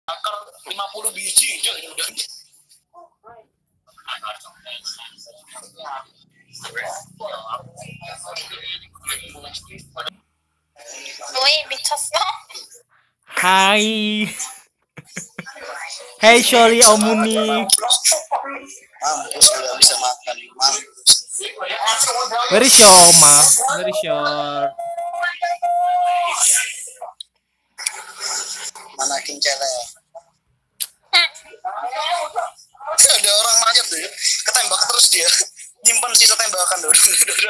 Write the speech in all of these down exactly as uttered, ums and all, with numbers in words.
Akar lima puluh biji aja udah. Woi, 미쳤어? Hai. Hey Sholi Omuni. Mampus udah bisa makan. Mampus. Where is your Oma? Where is your Mana King Cele? Ada orang manjat tuh, ketembak terus dia. Nyimpan sisa tembakan tuh.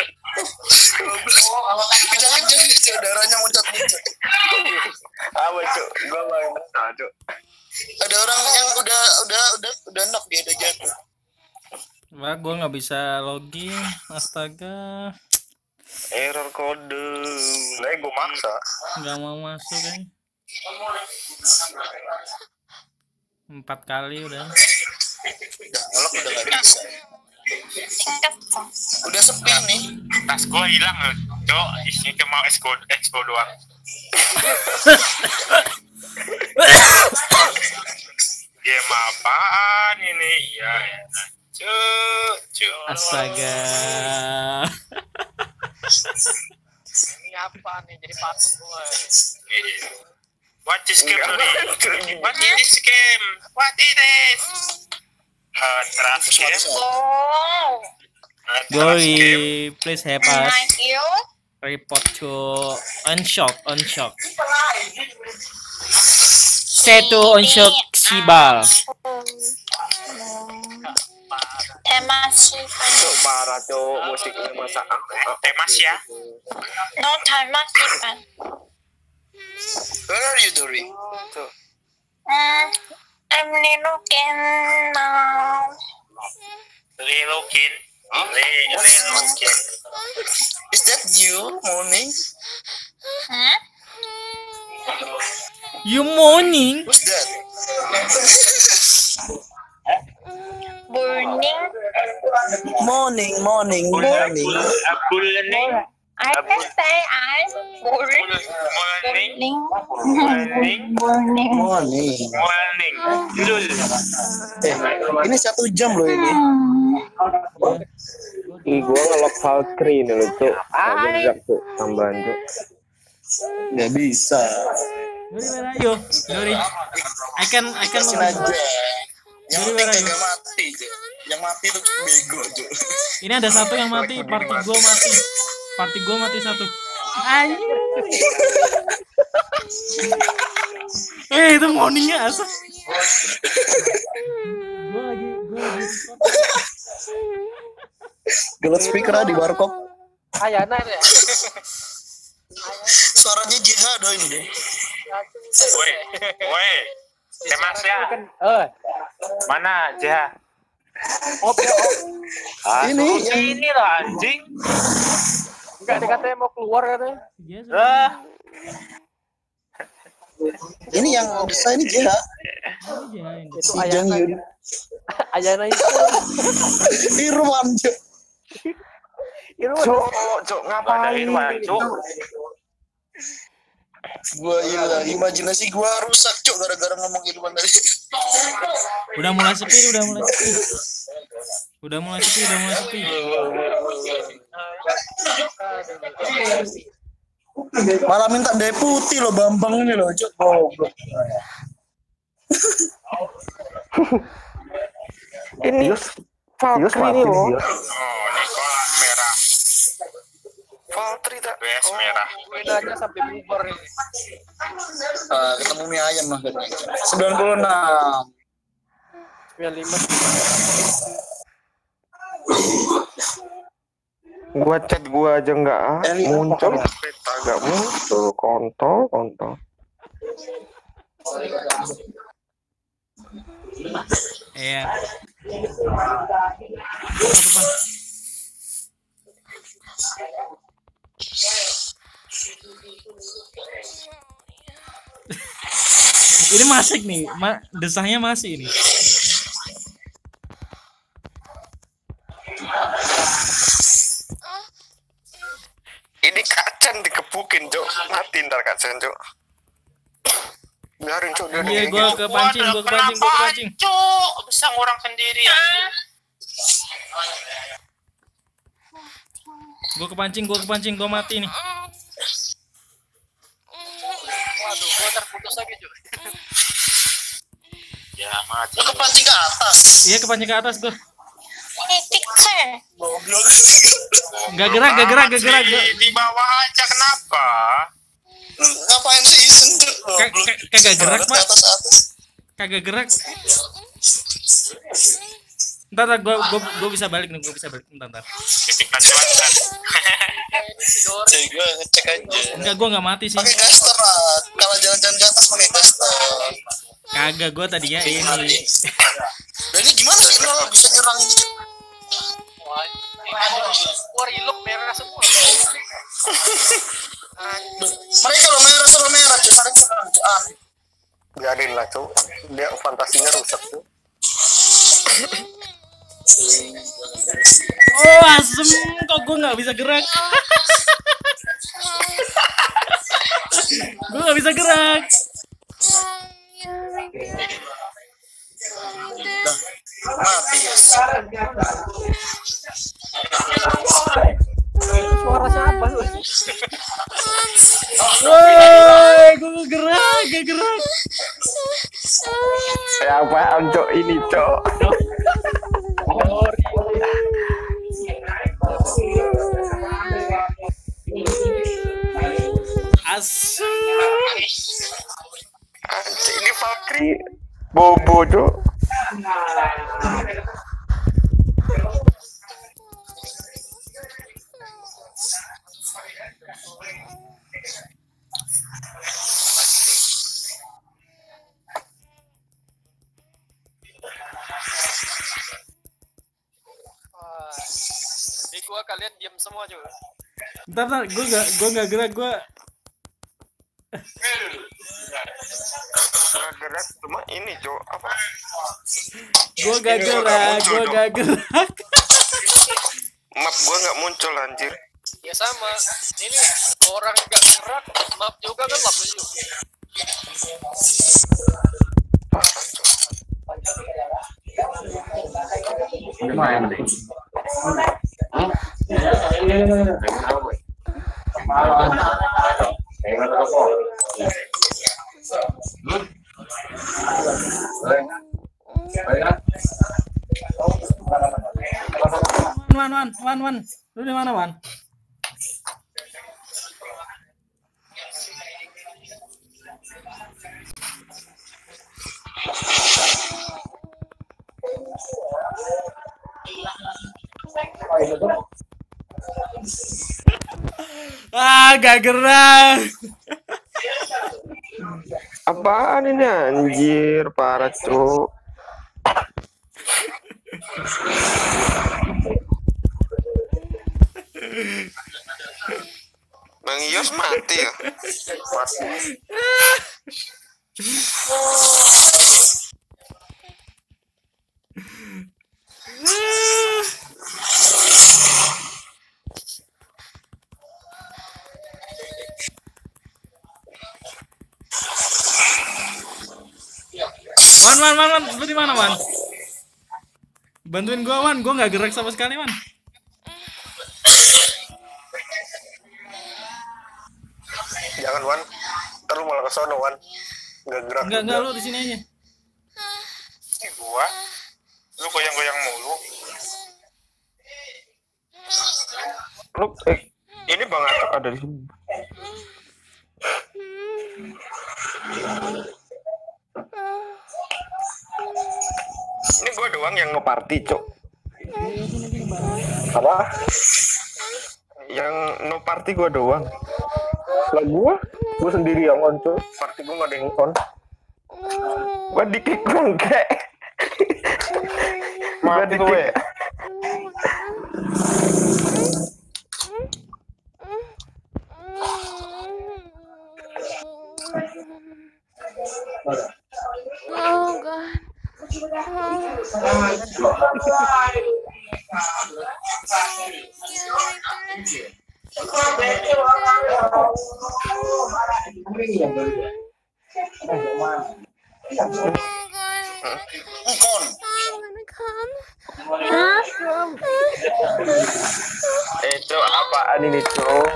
Kejar-kejar darahnya muncrat-muncrat. Apa cuk? Gua main betul cuk. Ada orang yang udah udah udah udah knock dia udah jatuh. Wah, gue nggak bisa login. Astaga. Error kode. Lah gua maksa. Nggak mau masuk kan. Empat kali udah. Udah ngelok udah gak bisa. 생겼어. Udah sepi nih. Tas gua hilang loh, cok. Isinya cuma expo expo doang. Game apaan ini? Ya, ya. Cuk, cuk. Astaga. Ini apa nih jadi patung gua? What is game ini? What is this game? What is this? Uh, trust game. 오, Uh, trust game. Glory, please help us. thank you. Report to Unshock, Unshock. Say to Unshock Sibal. 대마시. Cuk parah cuk, musiknya masa Temas ya. 너 닮았지만. Where are you Dori? 음, I'm looking now. Relokin. Relokin. Is that you morning? 응? You morning. Who's that? Morning. Morning, morning, morning. Morning. I can say I'm morning. Morning. Morning. Morning. Morning. Morning. Lul. Eh, ini satu jam loh ini. Ih, gua ngelok Valkyrie nih loh cuk. Agak cuk, tambahan cuk. Gak bisa. Dori, where are you? Dori, I can, I can. Kasih aja. Yang Dori, penting where are you? kagak mati. Cuk. Yang mati tuh bego Cuk. Ini ada satu yang mati, party gua mati. Party gua mati satu. Anjir. Eh, itu morningnya asa. Gua lagi, gua lagi. Gelut speaker ah di warkop. Ayana ya. Suaranya J H doh ini deh. Woi, woi. Temas ya. Eh, Mana Jah? op ya op. Ah, Ini suruh yang- sini lah anjing. Enggak dikatanya mau keluar katanya. Ah, Ini yang desain J H. Itu Si Jang Ayana. Yun. Ayana itu. Irwan Cuk. Itu Cuk, cuk ada ngapain? Irwan, cuk. Gua hilang, imajinasi gua rusak Cuk gara-gara ngomong Irwan tadi. Udah mulai sepi, udah mulai sepi. Udah mulai sepi, udah mulai sepi. Malah minta deputi loh Bambang ini loh Cuk. Goblok. Ini Valkyrie nih loh. Oh, ini kolak merah. Valkyrie tak. W S merah. bedanya sampai bubar ini. Ah, ketemu mie ayam lah katanya. sembilan puluh enam. sembilan puluh lima. Gua chat gua aja enggak Eli, muncul. apa? Peta enggak muncul. Kontol, kontol. Iya. Satu pan. Ini masih nih, ma desahnya masih ini. Ini Kacen dikebukin, Cuk. Mati ntar Kacen, Cuk. Biarin cok dia. Iya, gua kepancing, gua kepancing, gua kepancing. Cok, besang orang sendiri ya. Gua kepancing, gua kepancing, gua mati nih. Waduh, gua terputus lagi cuy. Ya mati. Lu kepancing ke atas. Iya, kepancing ke atas gua. Titik sih. Goblok. Gak gerak, gak gerak, gak gerak. Di, di bawah aja kenapa? Ngapain sih iseng tuh? Kag- Goblok. kag- kagak gerak, Ke Pak. atas atas. Kagak gerak. Ntar, ntar gua, gua, gua bisa balik nih, gua bisa balik. Ntar, ntar. Ketika cuaca. Ini si Dori. Cek gue ngecek aja. Enggak, gua nggak mati sih. Pakai gaster lah. Kalau jalan-jalan ke atas pakai gaster. Kagak, gua tadinya ini. Dan ini gimana sih lo bisa nyerang ini? Cuk? Wah, gua relook merah semua. Mereka lo merah sama merah cuy. Saling serang cuy. Aneh. Biarin lah cok. Dia fantasinya rusak tuh. Oh, asem. Kok gua nggak bisa gerak? Gua nggak bisa gerak. Mati ya. Suara siapa lu? Woi, gua nggak gerak, gak gerak. Siapaan cok ini cok? Asem. Anjing ini Valkyrie bobo cok. Wah, di gua kalian diam semua cuy. Bentar, bentar, gua nggak, gua nggak gerak, gua. Nggak gerak cuma ini cok apa? Gua gak gerak, gua gak gerak. Map gua nggak muncul anjir. Ya sama. Ini orang gak gerak, map juga kan lap juga. Wan, Wan, Wan, Wan, lu di mana, Wan? Ah, gak gerak. Apaan ini anjir, parah cok. Bang Yos mati ya? Mati. Wan, Wan, Wan, Wan, lu di mana, Wan? Bantuin gua, Wan, gua nggak gerak sama sekali, Wan. Jangan Wan, ntar lu malah ke sono Wan. Nggak gerak. Enggak, enggak, lu di sini aja. Ini gua, lu goyang-goyang mulu. Lu eh Ini Bang Atok ada di sini. ini gua doang yang Ngeparty cok. apa? Yang no party gua doang. Lah gua, gua sendiri yang on cok. Party gua nggak ada yang On. Gua dikik bangke. Gua mati dikik. gue. Oh God. Kon. Eh, Cok, apaan ini, Cok?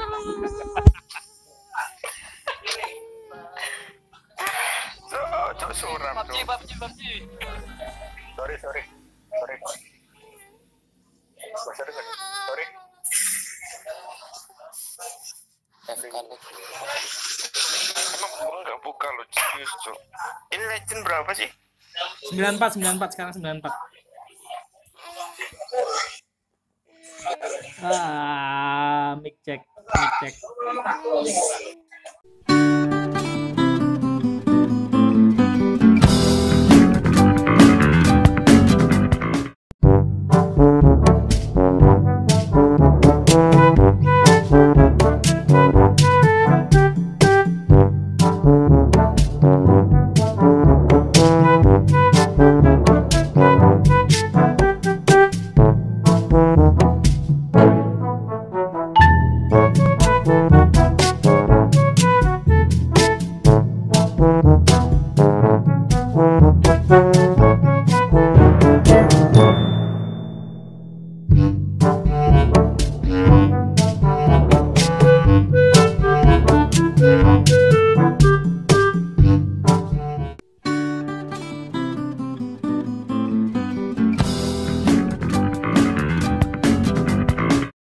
Cok, Cok, suram, P U B G, Cok. P U B G, P U B G. Sorry, sorry. Sorry, Pak. Sorry, sorry. Sorry. Emang gua nggak buka lo, serius, Cok. Ini legend berapa sih? sembilan puluh empat sembilan puluh empat sekarang sembilan puluh empat. Ah, mic check, mic check.